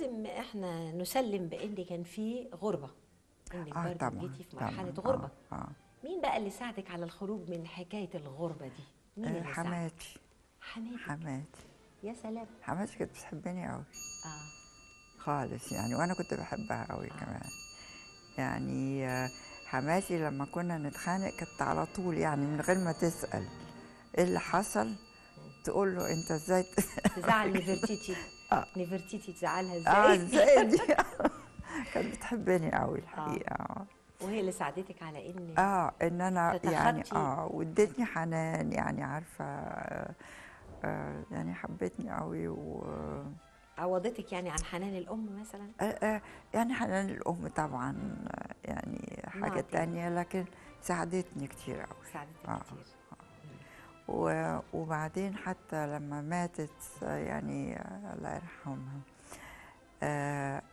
لازم احنا نسلم بان كان في غربه، انك برضه طبعا جيتي في مرحله طبعا غربه. آه. مين بقى اللي ساعدك على الخروج من حكايه الغربه دي؟ مين اللي ساعدك؟ حماتي. حماتك. حماتي يا سلام. حماتي كانت بتحبني قوي اه خالص يعني، وانا كنت بحبها قوي آه. كمان يعني. حماتي لما كنا نتخانق كانت على طول يعني من غير ما تسأل ايه اللي حصل تقول له انت ازاي تزعل نفرتيتي. آه. نفرتيتي تزعلها ازاي؟ ازاي دي كانت بتحبني قوي آه. الحقيقة. وهي اللي ساعدتك على ان ان انا يعني تتخطي. وادتني حنان يعني عارفة. يعني حبتني قوي عوضتك يعني عن حنان الام مثلا؟ يعني حنان الأم طبعا يعني حاجة نوع تاني. تانية، لكن ساعدتني كتير قوي. ساعدتك كتير. وبعدين حتى لما ماتت يعني الله يرحمها آه،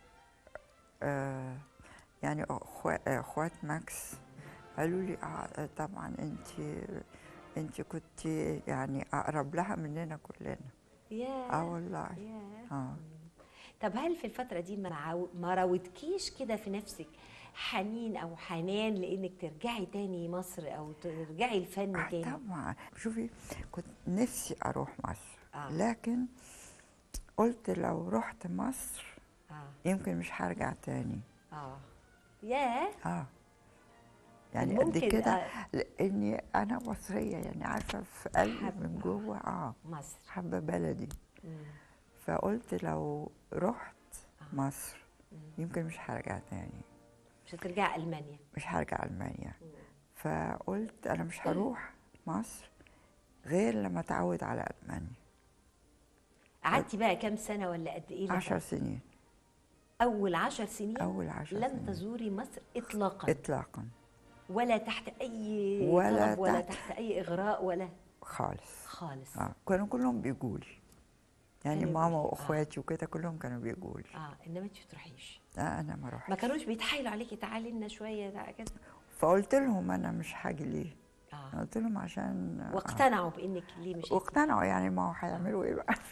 يعني اخوات ماكس قالوا لي طبعا انت كنت يعني اقرب لها مننا كلنا. يا والله. يا طب هل في الفترة دي ما راودكيش كده في نفسك حنين أو حنان لإنك ترجعي تاني مصر أو ترجعي الفن تاني؟ طبعا. شوفي كنت نفسي اروح مصر آه. لكن قلت لو رحت مصر يمكن مش هرجع تاني. ياه. يعني قد ممكن كده لاني انا مصريه يعني عارفه في قلبي من جوه مصر حابه بلدي. فقلت لو رحت مصر يمكن مش هرجع تاني. مش هترجع ألمانيا؟ مش هرجع ألمانيا. فقلت أنا مش هروح مصر غير لما أتعود على ألمانيا. قعدتي بقى كام سنة ولا قد إيه؟ 10 سنين. أول 10 سنين؟ أول 10 سنين لم تزوري مصر إطلاقا؟ إطلاقا. ولا تحت أي ولا طلب ولا تحت أي إغراء ولا؟ خالص. خالص. كانوا كلهم بيجولي يعني ماما واخواتي وكده كلهم كانوا بيجولي. انما انت ما تروحيش. انا ما روحتش. ما كانوش بيتحايلوا عليكي تعالي لنا شويه كده؟ فقلت لهم انا مش هاجي ليه. قلت لهم عشان واقتنعوا بانك ليه مش واقتنعوا يعني ما هو هيعملوا ايه بقى.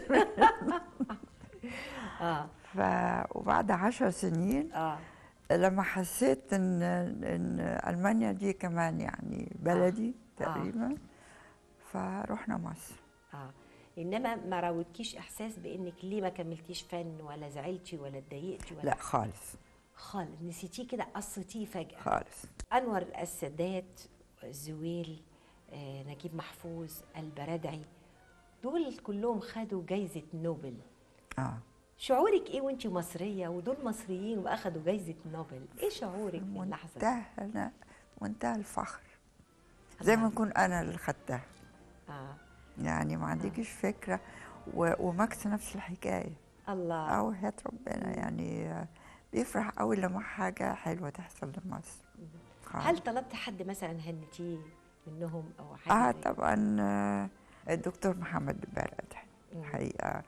وبعد 10 سنين لما حسيت ان المانيا دي كمان يعني بلدي تقريبا فرحنا مصر. انما ما راودكيش احساس بانك ليه ما كملتيش فن ولا زعلتي ولا اتضايقتي ولا؟ لا خالص خالص. نسيتيه كده، قصتيه فجأة خالص. أنور السادات، زويل، نجيب محفوظ، البرادعي، دول كلهم خدوا جايزة نوبل. شعورك ايه وانتي مصرية ودول مصريين واخدوا جايزة نوبل؟ ايه شعورك في اللحظة دي؟ منتهى الفخر زي ما نكون انا اللي خدتها. يعني ما عندكيش فكرة. وماكس نفس الحكاية. الله. وحياة ربنا يعني بيفرح قوي لما حاجة حلوة تحصل لمصر. هل طلبت حد مثلا هنتيه منهم او حاجة؟ طبعا الدكتور محمد البرادعي الحقيقة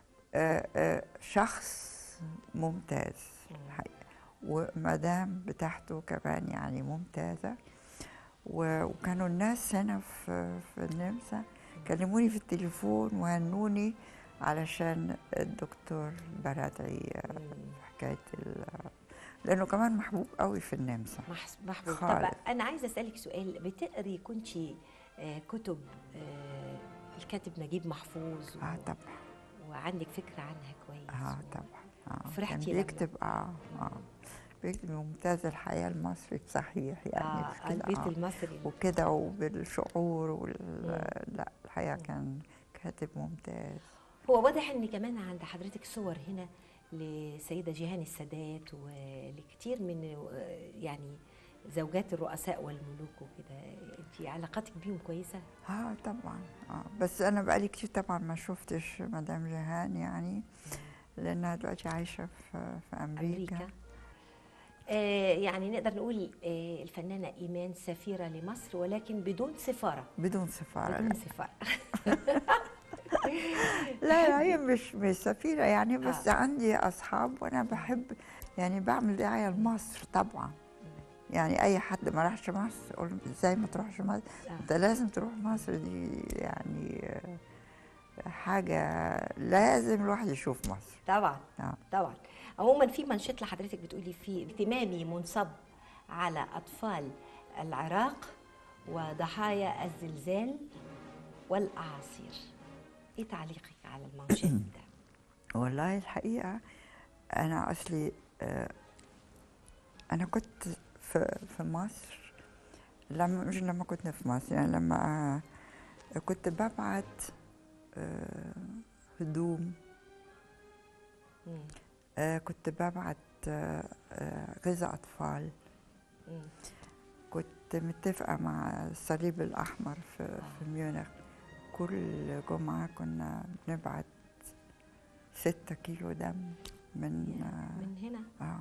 شخص ممتاز الحقيقة، ومدام بتاعته كمان يعني ممتازة. وكانوا الناس هنا في النمسا كلموني في التليفون وهنوني علشان الدكتور برادعي حكاية لأنه كمان محبوب قوي في النمسا. محبوب. طب أنا عايزة أسألك سؤال، بتقري كنتي كتب الكاتب نجيب محفوظ؟ طبعا. وعندك فكرة عنها كويس؟ طبعا. فرحتي كان بيكتب بيكتب ممتاز الحياة المصري بصحيح يعني البيت المصري وكده وبالشعور لا الحقيقة كان كاتب ممتاز. هو واضح ان كمان عند حضرتك صور هنا لسيدة جيهان السادات ولكتير من يعني زوجات الرؤساء والملوك وكده، انت علاقاتك بيهم كويسة؟ طبعا. بس انا بقالي كتير طبعا ما شفتش مدام جيهان يعني لانها دلوقتي عايشة في أمريكا. يعني نقدر نقول الفنانة إيمان سفيرة لمصر ولكن بدون سفارة. بدون سفارة. بدون سفارة. لا هي مش سفيرة يعني بس عندي أصحاب وأنا بحب يعني بعمل دعاية لمصر طبعا. يعني أي حد ما راحش مصر أقول إزاي ما تروحش مصر؟ أنت لازم تروح مصر دي يعني حاجة لازم الواحد يشوف مصر. طبعا طبعا. عموما في منشط لحضرتك بتقولي فيه اهتمامي منصب على أطفال العراق وضحايا الزلزال والأعاصير. ايه تعليقك على المنشط ده؟ والله الحقيقة أنا أصلي أنا كنت في مصر، مش لما كنت في مصر، يعني لما كنت ببعت هدوم، كنت ببعت غذاء أطفال، كنت متفقة مع الصليب الأحمر في ميونخ. كل جمعة كنا بنبعت 6 كيلو دم من هنا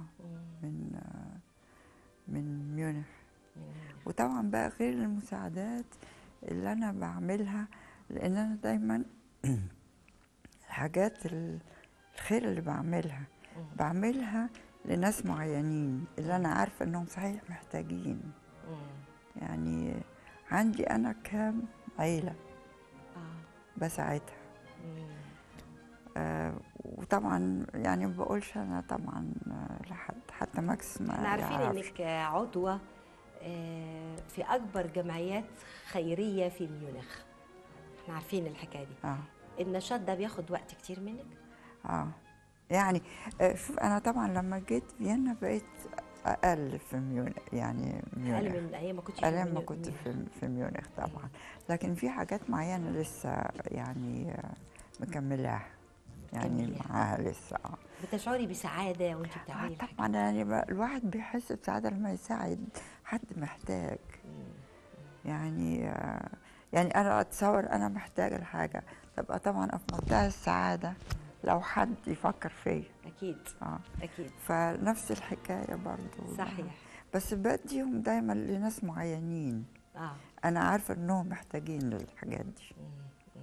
من ميونخ. وطبعا بقى غير المساعدات اللي أنا بعملها، لأن أنا دايما الحاجات الخير اللي بعملها لناس معينين اللي أنا عارفة إنهم صحيح محتاجين. يعني عندي أنا كام عيلة بساعدها. وطبعا يعني ما بقولش أنا طبعا لحد، حتى ماكس ما احنا عارفين إنك عضوة في أكبر جمعيات خيرية في ميونخ. احنا عارفين الحكاية دي. النشاط ده بياخد وقت كتير منك؟ يعني شوف، أنا طبعا لما جيت فيينا بقيت أقل في ميونخ، يعني أقل من أيام ما كنت في أيام ما كنت في ميونخ طبعا. لكن في حاجات معينة لسه يعني مكملاها، يعني معاها لسه. بتشعري بسعادة وانت بتعملي الحاجة؟ طبعا، يعني الواحد بيحس بسعادة لما يساعد حد محتاج. يعني أنا أتصور أنا محتاجة لحاجة، تبقى طبعا في منتهى السعادة لو حد يفكر فيا. أكيد. أكيد. فنفس الحكاية برضو. صحيح. بس بديهم دايما لناس معينين. أنا عارفة إنهم محتاجين للحاجات دي.